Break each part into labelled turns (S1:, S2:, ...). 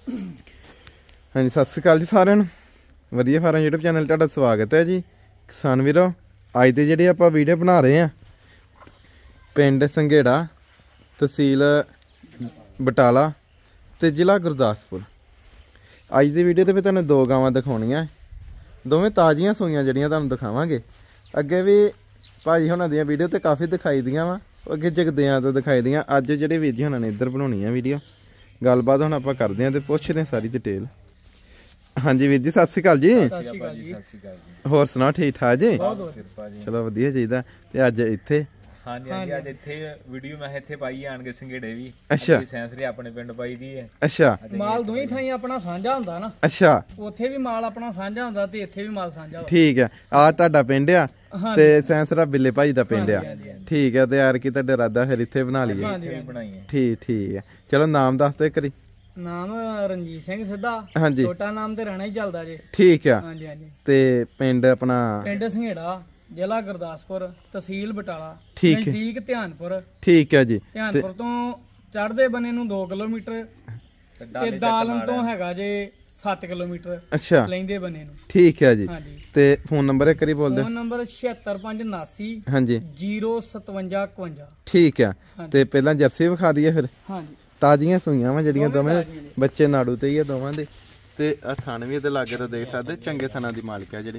S1: हाँ जी सत श्री अकाल जी सारिਆਂ ਨੂੰ ਵਧੀਆ ਫਾਰਮ यूट्यूब चैनल ਤੁਹਾਡਾ ਸਵਾਗਤ ਹੈ ਜੀ। ਕਿਸਾਨ ਵੀਰੋ ਅੱਜ ਦੀ ਜਿਹੜੀ ਆਪਾਂ ਵੀਡੀਓ ਬਣਾ ਰਹੇ ਆ ਪਿੰਡ ਸੰਘੇੜਾ ਤਹਿਸੀਲ ਬਟਾਲਾ ਤੇ ਜ਼ਿਲ੍ਹਾ ਗੁਰਦਾਸਪੁਰ। ਅੱਜ ਦੀ ਵੀਡੀਓ ਤੇ ਵੀ ਤੁਹਾਨੂੰ ਦੋ ਗਾਵਾਂ ਦਿਖਾਉਣੀਆਂ, ਦੋਵੇਂ ਤਾਜ਼ੀਆਂ ਸੂਈਆਂ ਜਿਹੜੀਆਂ ਤੁਹਾਨੂੰ ਦਿਖਾਵਾਂਗੇ। ਅੱਗੇ ਵੀ ਭਾਜੀ ਹੁਣਾਂ ਦੀਆਂ ਵੀਡੀਓ ਤੇ ਕਾਫੀ ਦਿਖਾਈ ਦੀਆਂ ਵਾ, ਅੱਗੇ ਜਗਦਿਆਂ ਤੋਂ ਦਿਖਾਈ ਦੀਆਂ। ਅੱਜ ਜਿਹੜੇ ਵੀਰ ਜੀ ਹੁਣਾਂ ਨੇ ਇੱਧਰ ਬਣਾਉਣੀ ਆ ਵੀਡੀਓ, ਗੱਲਬਾਤ ਹੁਣ ਆਪਾਂ ਕਰਦੇ ਆਂ ਤੇ ਪੁੱਛਦੇ ਆਂ ਸਾਰੀ ਡਿਟੇਲ। ਹਾਂਜੀ ਵੀਰ ਜੀ ਸਤਿ ਸ਼੍ਰੀ ਅਕਾਲ ਜੀ। ਹੋਰ ਸੁਣਾਓ ਠੀਕ ਠਾਕ ਜੀ? ਚਲੋ ਵਧੀਆ ਚਾਹੀਦਾ। ਤੇ ਅੱਜ ਇੱਥੇ
S2: ਹਾਂਜੀ ਹਾਂਜੀ ਅੱਜ ਇੱਥੇ ਵੀਡੀਓ ਮੈਂ ਇੱਥੇ ਪਾਈ ਆਣ ਕੇ ਸੰਘੇੜੇ ਵੀ।
S1: ਅੱਛਾ
S2: ਸੈਂਸਰੀ ਆਪਣੇ ਪਿੰਡ ਪਾਈ ਦੀ ਹੈ।
S1: ਅੱਛਾ
S3: ਮਾਲ ਦੋਈ ਥਾਈ ਆਪਣਾ ਸਾਂਝਾ ਹੁੰਦਾ ਨਾ।
S1: ਅੱਛਾ
S3: ਉੱਥੇ ਵੀ ਮਾਲ ਆਪਣਾ ਸਾਂਝਾ ਹੁੰਦਾ ਤੇ ਇੱਥੇ ਵੀ ਮਾਲ ਸਾਂਝਾ ਹੁੰਦਾ।
S1: ਠੀਕ ਹੈ, ਆ ਤੁਹਾਡਾ ਪਿੰਡ ਆ ਤੇ ਸੈਂਸਰਾ ਬਿੱਲੇ ਭਾਈ ਦਾ ਪਿੰਡ ਆ। ਠੀਕ ਹੈ, ਤੇ ਯਾਰ ਕੀ ਤੁਹਾਡੇ ਇਰਾਦਾ ਫਿਰ ਇੱਥੇ ਬਣਾ ਲਈਏ? ਠੀਕ ਹੈ, ਚਲੋ ਨਾਮ ਦੱਸ ਦਿਓ ਇੱਕ ਵਾਰੀ।
S3: ਨਾਮ ਰਣਜੀਤ ਸਿੰਘ ਸਿੱਧਾ।
S1: ਹਾਂਜੀ,
S3: ਛੋਟਾ ਨਾਮ ਤੇ ਰਹਿਣਾ ਹੀ ਚੱਲਦਾ ਜੇ।
S1: ਠੀਕ ਆ।
S3: ਹਾਂਜੀ ਹਾਂਜੀ।
S1: ਤੇ ਪਿੰਡ ਆਪਣਾ
S3: ਪਿੰਡ ਸੰਘੇੜਾ, ਜ਼ਿਲ੍ਹਾ ਗੁਰਦਾਸਪੁਰ, ਤਹਿਸੀਲ ਬਟਾਲਾ,
S1: ਠੀਕ
S3: ਨਜ਼ਦੀਕ ਧਿਆਨਪੁਰ।
S1: ਠੀਕ ਹੈ ਜੀ।
S3: ਧਿਆਨਪੁਰ ਤੋਂ ਚੜ੍ਹਦੇ ਬੰਨੇ ਨੂੰ 2 ਕਿਲੋਮੀਟਰ ਤੇ ਦਾਲਨ ਤੋਂ ਹੈਗਾ ਜੇ 7 ਕਿਲੋਮੀਟਰ।
S1: ਅੱਛਾ
S3: ਲੈਂਦੇ ਬੰਨੇ ਨੂੰ।
S1: ਠੀਕ ਹੈ ਜੀ।
S3: ਹਾਂਜੀ।
S1: ਤੇ ਫੋਨ ਨੰਬਰ ਇੱਕ ਵਾਰੀ ਬੋਲ ਦਿਓ।
S3: ਫੋਨ ਨੰਬਰ 76579
S1: ਹਾਂਜੀ
S3: 05751।
S1: ਠੀਕ ਆ। ਤੇ ਪਹਿਲਾਂ ਜਰਸੀ ਵਿਖਾ ਦਈਏ ਫਿਰ।
S3: ਹਾਂਜੀ
S1: ਤਾਜ਼ੀਆਂ ਸੂਈਆਂ ਵਾ ਜਿਹੜੀਆਂ ਦੋਵੇਂ ਬੱਚੇ ਨਾੜੂ ਤੇ ਹੀ ਆ ਦੋਵਾਂ ਦੇ। ਤੇ ਆ ਥਣ ਵੀ ਇਹਦੇ ਲਾਗੇ ਤੋਂ ਦੇਖ ਸਕਦੇ, ਚੰਗੇ ਥਣਾਂ ਦੀ ਮਾਲਕ ਆ ਜਿਹੜੀ,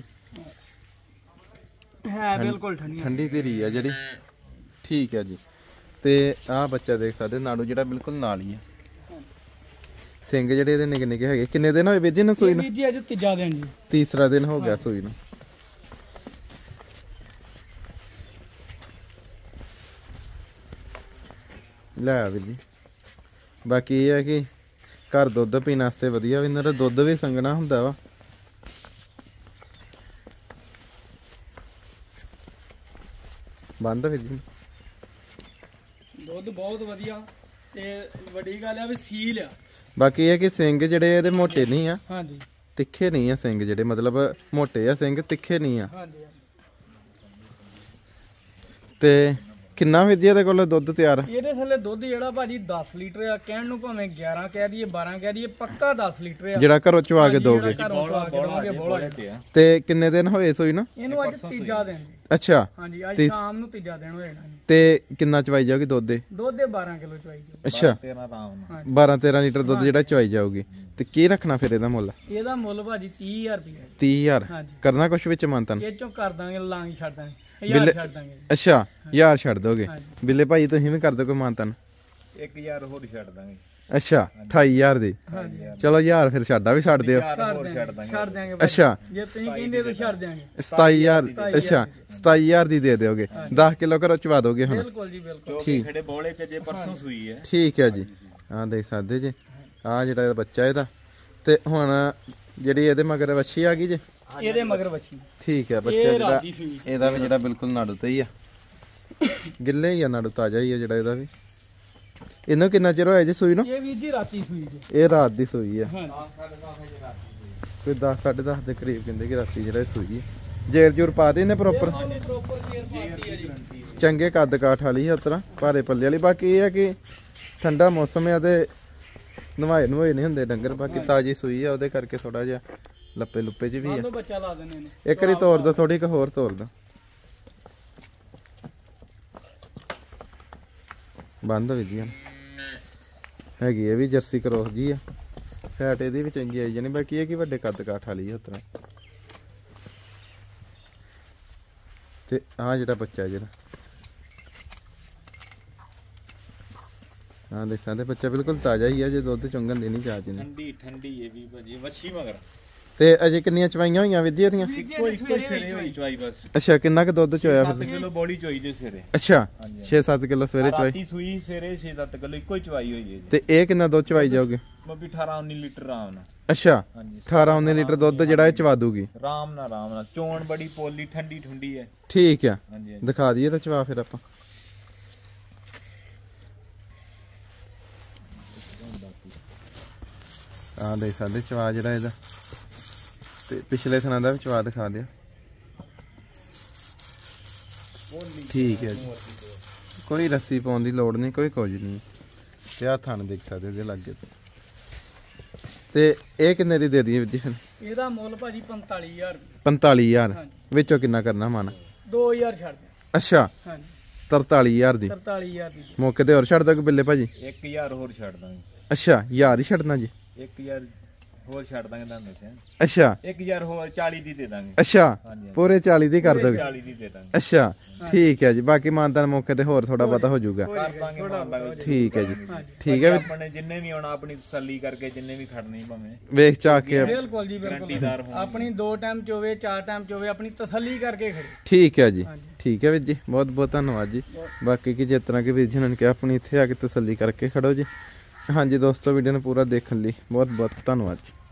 S3: ਹੈ ਬਿਲਕੁਲ
S1: ਠੰਡੀ ਧੀਰੀ ਆ ਜਿਹੜੀ। ਠੀਕ ਹੈ ਜੀ। ਤੇ ਆਹ ਬੱਚਾ ਦੇਖ ਸਕਦੇ, ਨਾੜੂ ਜਿਹੜਾ ਬਿਲਕੁਲ ਨਾਲ ਹੀ ਆ। ਸਿੰਘ ਜਿਹੜੇ ਇਹਦੇ ਨਿੱਕੇ ਨਿੱਕੇ ਹੈਗੇ। ਕਿੰਨੇ ਦਿਨ ਹੋਏ ਵੀਰ ਜੀ ਨੂੰ ਸੂਈ ਨੂੰ?
S3: ਜੀ ਅੱਜ ਤੀਜਾ ਦਿਨ ਜੀ।
S1: ਤੀਸਰਾ ਦਿਨ ਹੋ ਗਿਆ ਸੂਈ ਨੂੰ। ਲੈ ਵੀਰ ਜੀ, ਬਾਕੀ ਇਹ ਹੈ ਕਿ ਘਰ ਦੁੱਧ ਪੀਣ ਵਾਸਤੇ ਵਧੀਆ ਵੀ, ਇਹਨਾਂ ਦਾ ਦੁੱਧ ਵੀ ਸੰਘਣਾ ਹੁੰਦਾ ਵਾ। ਬੰਦ ਵੀਰ ਜੀ,
S3: ਦੁੱਧ ਬਹੁਤ ਵਧੀਆ ਤੇ ਵੱਡੀ ਗੱਲ ਆ ਵੀ ਸੀਲ ਆ।
S1: ਬਾਕੀ ਇਹ ਕਿ ਸਿੰਘ ਜਿਹੜੇ ਇਹਦੇ ਮੋਟੇ ਨਹੀਂ ਆ।
S3: ਹਾਂਜੀ,
S1: ਤਿੱਖੇ ਨਹੀਂ ਆ ਸਿੰਘ ਜਿਹੜੇ, ਮਤਲਬ ਮੋਟੇ ਆ ਸਿੰਘ, ਤਿੱਖੇ ਨਹੀਂ ਆ।
S3: ਹਾਂਜੀ।
S1: ਤੇ ਕਿੰਨਾ ਵੀਰ ਜੀ ਇਹਦੇ ਕੋਲ ਦੁੱਧ ਤਿਆਰ?
S3: ਇਹਦੇ ਥੱਲੇ ਦੁੱਧ ਜਿਹੜਾ ਭਾਜੀ 10 ਲੀਟਰ ਆ। ਕਹਿਣ ਨੂੰ ਭਾਵੇਂ 11 ਕਹਿ ਦਈਏ 12 ਕਹਿ ਦਈਏ, ਪੱਕਾ 10 ਲੀਟਰ ਆ
S1: ਜਿਹੜਾ ਘਰੋਂ ਚਵਾ ਕੇ ਦੋਗੇ। ਤੇ ਕਿੰਨੇ ਦਿਨ ਹੋਏ ਸੂਈ ਨਾ?
S3: ਇਹਨੂੰ ਅੱਜ ਤੀਜਾ ਦਿਨ ਜੀ।
S1: ਅੱਛਾ
S3: ਹਾਂਜੀ, ਅੱਜ ਸ਼ਾਮ ਨੂੰ ਤੀਜਾ ਦਿਨ ਹੋ ਜਾਣਾ।
S1: ਤੇ ਕਿੰਨਾ ਚਵਾਈ ਜਾਊਗੀ ਦੁੱਧ ਦੇ?
S3: ਦੁੱਧ ਦੇ 12 ਕਿਲੋ ਚਵਾਈ ਜਾਊਗੀ।
S1: ਅੱਛਾ 12-13 ਲੀਟਰ ਦੁੱਧ ਜਿਹੜਾ ਚਵਾਈ ਜਾਊਗੀ। ਤੇ ਕੀ ਰੱਖਣਾ ਫਿਰ ਇਹਦਾ ਮੁੱਲ?
S3: ਇਹਦਾ ਮੁੱਲ ਭਾਜੀ 30,000 ਰੁਪਏ।
S1: 30,000 ਕਰਨਾ ਕੁਛ ਵਿੱਚ ਮੰਤਨ?
S3: ਇਹ ਚੋਂ ਕਰ ਦਾਂਗੇ, ਲਾਂਗ ਛੱਡ ਦਾਂਗੇ, 1000 ਛੱਡ ਦਾਂਗੇ।
S1: ਅੱਛਾ 1000 ਛੱਡ ਦੋਗੇ। ਬਿੱਲੇ ਭਾਈ ਤੁਸੀਂ ਵੀ ਕਰ ਦੋ ਕੋਈ ਮੰਤਨ?
S2: 1000 ਹੋਰ ਛੱਡ ਦਾਂਗੇ।
S1: ਅੱਛਾ 28,000 ਦੀ। ਚਲੋ 1000 ਫਿਰ ਛੱਡਾ ਵੀ ਛੱਡ ਦਿਓ।
S3: ਛੱਡ ਦਾਂਗੇ।
S1: ਅੱਛਾ
S3: ਜੇ ਤੁਸੀਂ ਕਹਿੰਦੇ ਤਾਂ ਛੱਡ ਦਾਂਗੇ।
S1: 27,000। ਅੱਛਾ 27,000 ਦੀ ਦੇ ਦਿਓਗੇ। 10 ਕਿਲੋ ਘਰੋਂ ਚਵਾ ਦੋਗੇ ਹੁਣ?
S3: ਬਿਲਕੁਲ ਜੀ ਬਿਲਕੁਲ।
S1: ਠੀਕ
S2: ਖੜੇ ਬੋਲੇ ਚ ਜੇ ਪਰਸੋਂ ਸੂਈ ਹੈ।
S1: ਠੀਕ ਹੈ ਜੀ। ਆਹ ਦੇਖ ਸਕਦੇ ਜੀ, ਆਹ ਜਿਹੜਾ ਇਹਦਾ ਬੱਚਾ ਇਹਦਾ। ਤੇ ਹੁਣ ਜਿਹੜੀ ਇਹਦੇ ਮਗਰ ਵੱਛੀ ਆ ਗਈ ਜੀ,
S3: ਇਹਦੇ ਮਗਰ ਵੱਛੀ।
S1: ਠੀਕ ਹੈ। ਬੱਚਾ ਜਿਹੜਾ ਇਹਦਾ ਵੀ ਜਿਹੜਾ ਬਿਲਕੁਲ ਨਾੜੂ ਤੇ ਹੀ ਆ, ਗਿੱਲੇ ਹੀ ਆ, ਨਾੜੂ ਤਾਜ਼ਾ ਹੀ ਆ ਜਿਹੜਾ ਇਹਦਾ ਵੀ। ਇਹਨੂੰ ਕਿੰਨਾ ਚਿਰ ਹੋਇਆ ਜੀ ਸੂਈ ਨੂੰ?
S3: ਇਹ ਵੀਰ ਜੀ ਰਾਤੀ ਸੂਈ ਜੀ।
S1: ਇਹ ਰਾਤ ਦੀ ਸੂਈ ਆ।
S3: ਹਾਂ,
S1: ਕੋਈ 10 10:30 ਦੇ ਕਰੀਬ ਕਹਿੰਦੇ ਕਿ ਰਾਤੀ ਜਿਹੜਾ ਸੂਈ ਹੈ। ਜੇਰ ਜੂਰ ਪਾ ਦੇ ਨੇ ਪ੍ਰੋਪਰ, ਚੰਗੇ ਕੱਦ ਕਾਠ ਵਾਲੀ ਆ, ਉਤਰਾ ਭਾਰੇ ਪੱਲੇ ਵਾਲੀ। ਬਾਕੀ ਇਹ ਆ ਕਿ ਠੰਡਾ ਮੌਸਮ ਆ ਤੇ ਨਵਾਏ ਨਹੀਂ ਹੁੰਦੇ ਡੰਗਰ। ਬਾਕੀ ਤਾਜੀ ਸੂਈ ਆ, ਉਹਦੇ ਕਰਕੇ ਥੋੜਾ ਜਿਹਾ ਲੱਪੇ ਲੁੱਪੇ ਚ ਵੀ ਆ।
S3: ਬੱਚਾ ਲਾ ਦਿੰਦੇ ਨੇ।
S1: ਇੱਕ ਵਾਰੀ ਤੋੜ ਦੋ, ਥੋੜੀ ਕੁ ਹੋਰ ਤੋੜ ਦੋ। ਬੰਦ ਹੋ ਗਈ ਹੈਗੀ। ਇਹ ਵੀ ਜਰਸੀ ਕਰੋਸ ਜੀ ਆ। ਫੈਟ ਇਹਦੀ ਵੀ ਚੰਗੀ ਆਈ ਜਾਣੀ। ਬਾਕੀ ਇਹ ਕਿ ਵੱਡੇ ਕੱਦ ਕਾਠ ਵਾਲੀ ਆ ਉਤਰਾ। ਤੇ ਆਹ ਜਿਹੜਾ ਬੱਚਾ ਜਿਹੜਾ ਆਹ ਦੇਖ ਸਕਦੇ, ਬੱਚਾ ਬਿਲਕੁਲ ਤਾਜ਼ਾ ਹੀ ਆ। ਜੇ ਦੁੱਧ ਚੁੰਗਣ ਦੀ ਨਹੀਂ ਚਾਹਦੀ ਨਹੀਂ।
S2: ਠੰਡੀ ਇਹ ਵੀ ਭਾਜੀ ਵੱਛੀ ਮਗਰ।
S1: ਤੇ ਅਜੇ ਕਿੰਨੀਆਂ ਚਵਾਈਆਂ ਹੋਈਆਂ ਵੀਰ ਜੀ ਇਹਦੀਆਂ?
S2: ਇੱਕੋ ਸਿਰੇ ਹੋਈ ਚਵਾਈ ਬਸ।
S1: ਅੱਛਾ ਕਿੰਨਾ ਕੁ ਦੁੱਧ ਚੋਇਆ ਫਿਰ?
S2: 7 ਕਿਲੋ ਬੋਲੀ ਚੋਈ ਜੇ ਸਿਰੇ।
S1: ਅੱਛਾ 6-7 ਕਿਲੋ ਸਵੇਰੇ ਚਵਾਈ।
S2: ਰਾਤੀ ਸੂਈ ਸਿਰੇ 6-7 ਕਿਲੋ ਇੱਕੋ ਹੀ ਚਵਾਈ ਹੋਈ ਹੈ ਜੀ।
S1: ਤੇ ਇਹ ਕਿੰਨਾ ਦੁੱਧ ਚਵਾਈ ਜਾਓਗੇ?
S2: ਮੱਬੀ 18-19 ਲੀਟਰ ਆਰਾਮ ਨਾਲ।
S1: ਅੱਛਾ
S2: ਹਾਂਜੀ
S1: 18-19 ਲੀਟਰ ਦੁੱਧ ਜਿਹੜਾ ਇਹ ਚਵਾ ਦੂਗੀ
S2: ਆਰਾਮ ਨਾਲ। ਚੋਣ ਬੜੀ ਪੋਲੀ ਠੰਡੀ ਠੁੰਡੀ ਹੈ।
S1: ਠੀਕ ਆ,
S2: ਹਾਂਜੀ
S1: ਦਿਖਾ ਦਈਏ ਤਾਂ ਚਵਾ ਫਿਰ ਆਪਾਂ। ਆਹ ਦੇਖ ਸਕਦੇ ਚਵਾ ਜਿਹੜਾ ਇਹਦਾ, ਤੇ ਪਿਛਲੇ ਥਣਾ ਦਾ ਵੀ ਚਵਾ ਦਿਖਾ ਦਿਓ। ਠੀਕ ਹੈ ਜੀ, ਕੋਈ ਰੱਸੀ ਪਾਉਣ ਦੀ ਲੋੜ ਨਹੀਂ, ਕੋਈ ਕੁਝ ਨਹੀਂ। ਤੇ ਆਹ ਥਣ ਦੇਖ ਸਕਦੇ ਇਹਦੇ ਲਾਗੇ ਤੇ। ਤੇ ਇਹ ਕਿੰਨੇ ਦੀ ਦੇ ਦਈਏ ਵੀਰ ਜੀ ਫਿਰ?
S3: ਇਹਦਾ ਮੁੱਲ ਭਾਜੀ 45000
S1: 45000
S3: ਹਾਂਜੀ।
S1: ਵਿੱਚੋਂ ਕਿੰਨਾ ਕਰਨਾ ਮਨ?
S3: 2000 ਛੱਡ ਦੇ।
S1: ਅੱਛਾ
S3: ਹਾਂਜੀ
S1: 43000 ਦੀ
S3: 43000 ਦੀ।
S1: ਮੌਕੇ ਤੇ ਹੋਰ ਛੱਡ ਦੋਗੇ ਬਿੱਲੇ ਭਾਜੀ?
S2: 1000 ਹੋਰ ਛੱਡ ਦਾਂਗੇ।
S1: ਅੱਛਾ 1000 ਹੀ ਛੱਡਣਾ ਜੀ?
S2: 1000 ਹੋਰ ਛੱਡ ਦਾਂਗੇ ਤੁਹਾਨੂੰ ਦੱਸਿਆ।
S1: ਅੱਛਾ
S2: 1000 ਹੋਰ 40 ਦੀ ਦੇ ਦਾਂਗੇ।
S1: ਅੱਛਾ
S2: ਹਾਂਜੀ
S1: ਪੂਰੇ 40 ਦੀ ਕਰ ਦੋਗੇ?
S2: 40 ਦੀ ਦੇ ਦਾਂਗੇ।
S1: ਅੱਛਾ ਠੀਕ ਹੈ ਜੀ। ਬਾਕੀ ਮਾਨਦਾਨ ਮੌਕੇ ਤੇ ਹੋਰ ਥੋੜਾ ਬਹੁਤਾ ਹੋ ਜਾਊਗਾ।
S2: ਕਰ ਦਾਂਗੇ ਮਾਨ
S1: ਠੀਕ ਹੈ ਜੀ ਠੀਕ ਹੈ ਵੀ
S2: ਆਪਣੇ ਜਿੰਨੇ ਵੀ ਆਉਣਾ ਆਪਣੀ ਤਸੱਲੀ ਕਰਕੇ ਜਿੰਨੇ ਵੀ ਖੜਨੀ ਭਾਵੇਂ
S1: ਵੇਖ ਚਾ ਕੇ।
S3: ਬਿਲਕੁਲ ਜੀ
S2: ਗਰੰਟੀਦਾਰ
S3: ਬਿਲਕੁਲ।
S2: ਹੋਣ।
S3: ਆਪਣੀ 2 ਟਾਈਮ ਚ ਹੋਵੇ 4 ਟਾਈਮ ਚ ਹੋਵੇ ਆਪਣੀ ਤਸੱਲੀ ਕਰਕੇ ਖੜੇ।
S1: ਠੀਕ ਹੈ ਜੀ
S3: ਹਾਂਜੀ।
S1: ਠੀਕ ਹੈ ਵੀਰ ਜੀ ਬਹੁਤ ਬਹੁਤ ਧੰਨਵਾਦ ਜੀ। ਬਾਕੀ ਕਿ ਜਿਸ ਤਰ੍ਹਾਂ ਕਿ ਵੀਰ ਜੀ ਨੇ ਕਿਹਾ ਆਪਣੀ ਇੱਥੇ ਆ ਕੇ ਤਸੱਲੀ ਕਰਕੇ ਖੜੋ ਜੀ। ਹਾਂਜੀ ਦੋਸਤੋ ਵੀਡੀਓ ਨੂੰ ਪੂਰਾ ਦੇਖਣ ਲਈ ਬਹੁਤ ਬਹੁਤ ਧੰਨਵਾਦ ਜੀ।